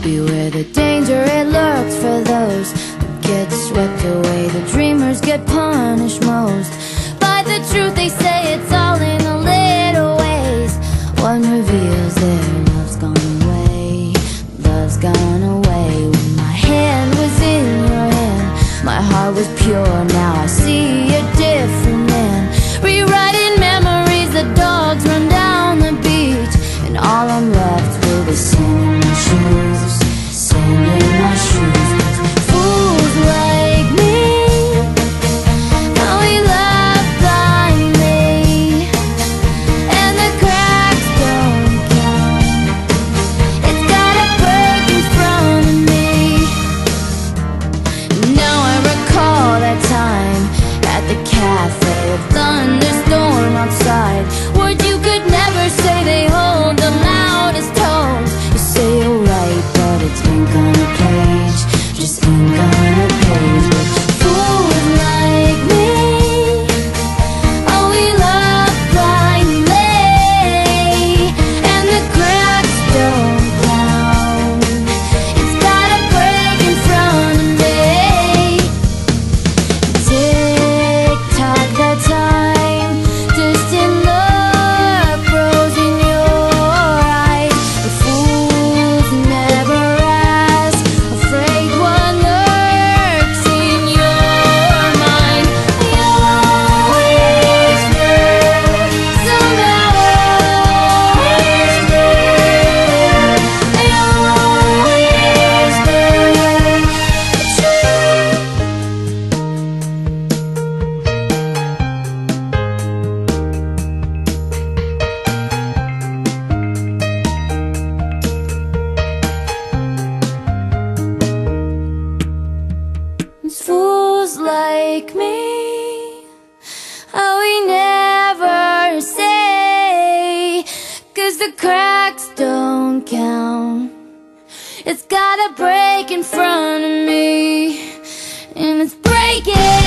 beware the danger, it lurks for those who get swept away. The dreamers get punished most by the truth. They say it's all in the little ways. One reveals their love's gone away. Love's gone away. When my hand was in your hand, my heart was pure. Now I see a different man, rewriting memories. The dogs run down the beach, and all I'm left with is sand in my shoes. Sand in my shoes. Fools like me, how we love blindly, and the cracks don't count. It's gotta break in front of me. Now I recall that time at the cafe, a thunderstorm outside. Words you could never say, they hold the loudest tones. You say you're right, but it's ink on a page, just ink on a page. But fools like me, oh, we love blindly, and the cracks don't count. It's gotta break in front of me. Tick-tock, the time, distant look grows in your eyes. The fools never ask, afraid what lurks in your mind. They always will, somehow always will. They always will. It's fools like me, how we never say, 'cause the cracks don't count. It's gotta break in front of me, and it's breaking.